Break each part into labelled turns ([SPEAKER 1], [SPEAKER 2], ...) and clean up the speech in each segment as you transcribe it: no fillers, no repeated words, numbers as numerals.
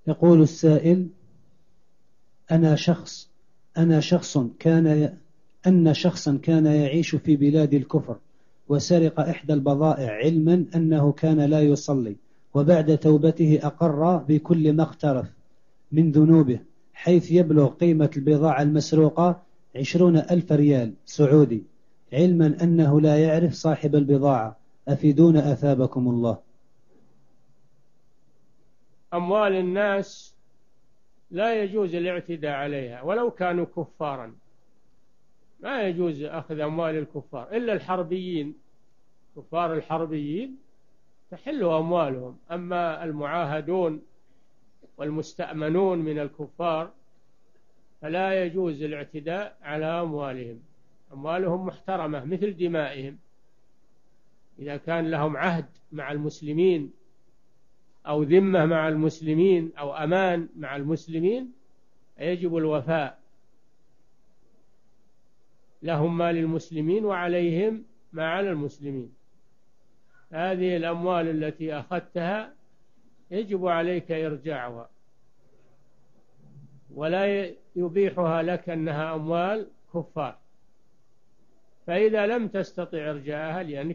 [SPEAKER 1] يقول السائل: أنا شخص أنا شخص كان أن شخصا كان يعيش في بلاد الكفر، وسرق إحدى البضائع علما أنه كان لا يصلي، وبعد توبته أقر بكل ما اقترف من ذنوبه، حيث يبلغ قيمة البضاعة المسروقة 20,000 ريال سعودي، علما أنه لا يعرف صاحب البضاعة. أفيدونا أثابكم الله.
[SPEAKER 2] أموال الناس لا يجوز الاعتداء عليها ولو كانوا كفارا، ما يجوز أخذ أموال الكفار إلا الحربيين، كفار الحربيين تحل أموالهم، أما المعاهدون والمستأمنون من الكفار فلا يجوز الاعتداء على أموالهم. أموالهم محترمة مثل دمائهم، إذا كان لهم عهد مع المسلمين أو ذمة مع المسلمين أو أمان مع المسلمين يجب الوفاء، لهم ما للمسلمين وعليهم ما على المسلمين. هذه الأموال التي أخذتها يجب عليك إرجاعها، ولا يبيحها لك أنها أموال كفار. فإذا لم تستطع إرجاعها لأنك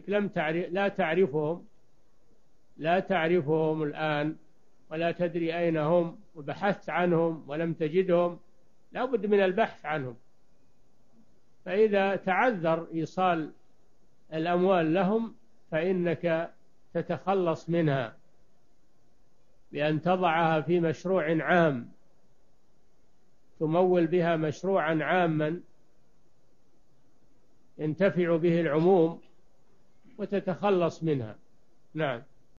[SPEAKER 2] لا تعرفهم الآن ولا تدري أين هم، وبحثت عنهم ولم تجدهم، لا بد من البحث عنهم. فإذا تعذر إيصال الأموال لهم فإنك تتخلص منها بأن تضعها في مشروع عام، تمول بها مشروعا عاما ينتفع به العموم وتتخلص منها. نعم.